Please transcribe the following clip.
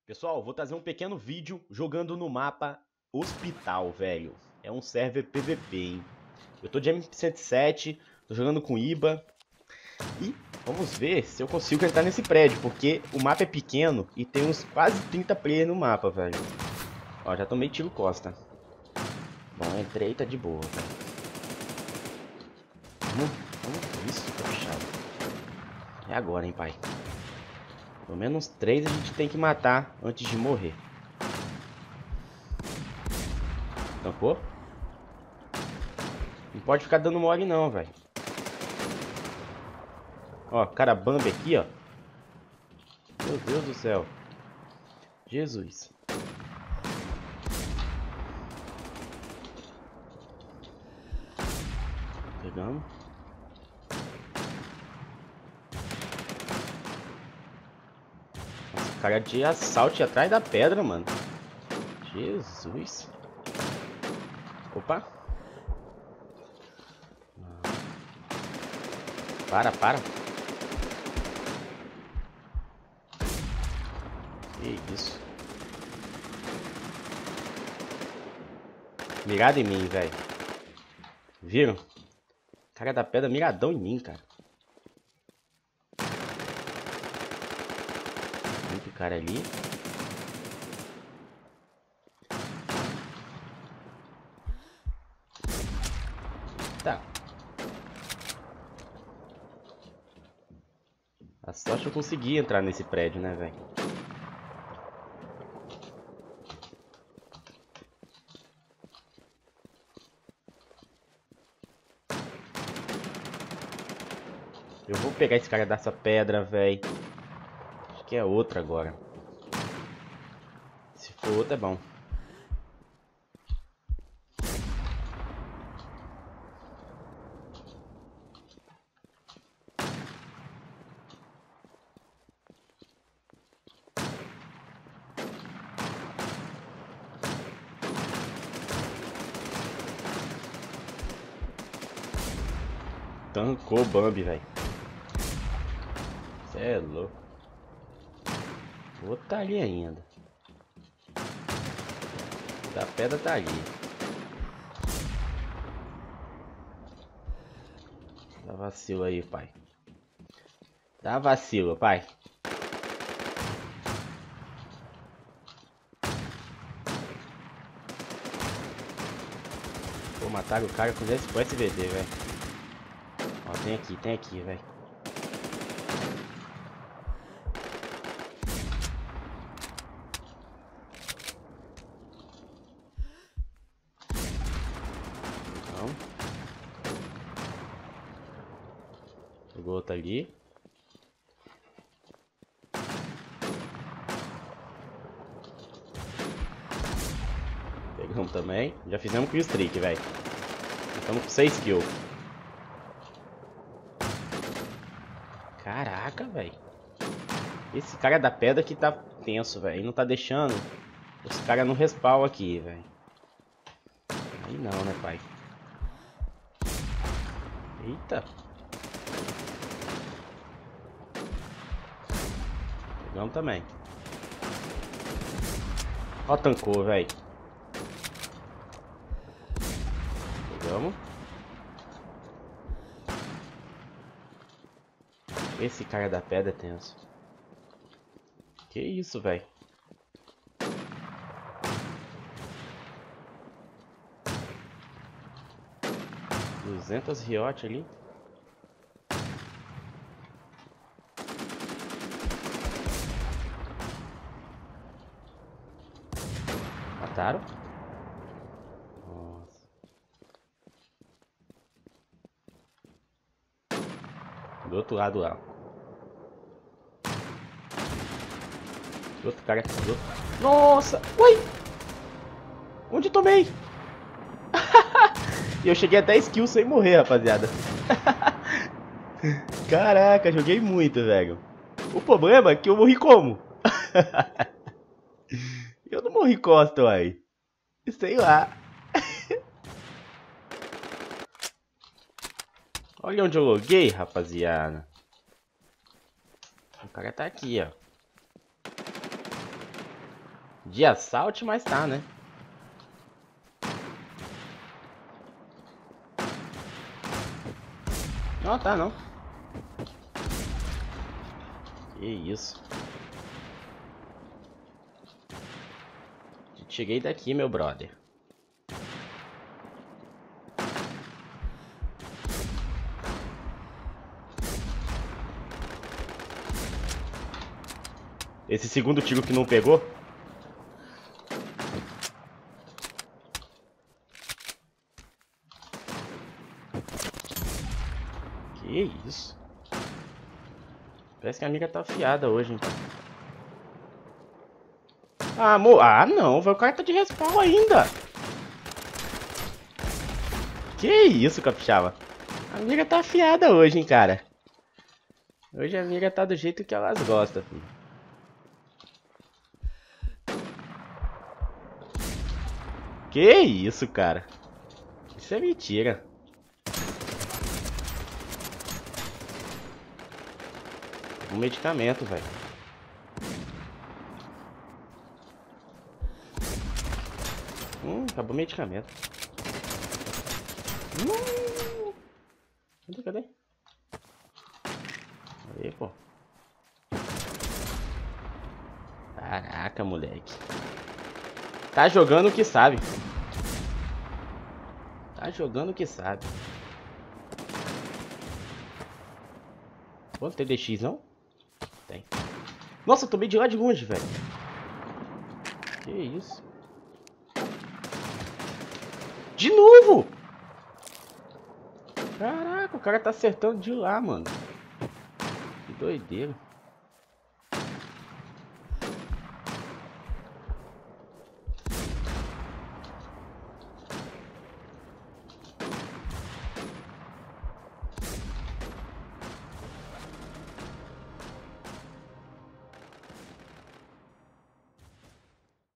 Pessoal, vou trazer um pequeno vídeo jogando no mapa Hospital, velho. É um server PVP, hein? Eu tô de M107, tô jogando com IBA. E vamos ver se eu consigo entrar nesse prédio, porque o mapa é pequeno e tem uns quase 30 players no mapa, velho. Ó, já tomei tiro costa. Bom, entrei e tá de boa, velho. Vamos. Isso, tá fechado. É agora, hein, pai. Pelo menos 3 a gente tem que matar antes de morrer. Tampou? Não pode ficar dando mole não, velho. Ó, cara Bambi aqui, ó. Meu Deus do céu. Jesus. Pegamos. Nossa, cara de assalto atrás da pedra, mano. Jesus. Opa. Para. Que isso. Mirado em mim, velho. Viram? Cara da pedra miradão em mim, cara. Muito cara ali. Tá. A sorte eu consegui entrar nesse prédio, né, velho? Eu vou pegar esse cara dessa pedra, velho. Acho que é outra agora. Se for outra, é bom. Tancou o Bambi, velho. Cê é louco. O outro tá ali ainda. Da pedra tá ali. Dá vacilo aí, pai. Dá vacilo, pai. Vou matar o cara com esse SVD, velho. Ó, tem aqui, velho. Então. Pegou outro ali. Pegamos também. Já fizemos kill streak, velho. Estamos com 6 kills. Caraca, velho. Esse cara da pedra que tá tenso, velho. Não tá deixando os caras no respawn aqui, velho. Aí não, né, pai? Eita. Pegamos também. Ó, tancou, velho. Pegamos. Esse cara da pedra é tenso. Que isso, velho? $200 riot ali. Mataram. Nossa. Do outro lado lá. Do outro cara. Do outro... Nossa! Ui! Onde tomei? E eu cheguei a 10 kills sem morrer, rapaziada. Caraca, joguei muito, velho. O problema é que eu morri como? Eu não morri costa, uai. Sei lá. Olha onde eu loguei, rapaziada. O cara tá aqui, ó. De assalto, mas tá, né? Não, tá não. Que isso. Cheguei daqui, meu brother. Esse segundo tiro que não pegou. Que isso? Parece que a amiga tá afiada hoje, hein? Ah, amor. Ah, não, velho. O cara tá de respawn ainda. Que isso, capixaba? A amiga tá afiada hoje, hein, cara. Hoje a amiga tá do jeito que elas gostam, filho. Que isso, cara? Isso é mentira. Um medicamento, velho. Acabou o medicamento. Cadê? Aí, pô. Caraca, moleque. Tá jogando o que sabe. Tá jogando o que sabe. Pô, não tem DX, não? Tem. Nossa, eu tomei de lá de longe, velho. Que isso? De novo! Caraca, o cara tá acertando de lá, mano. Que doideira.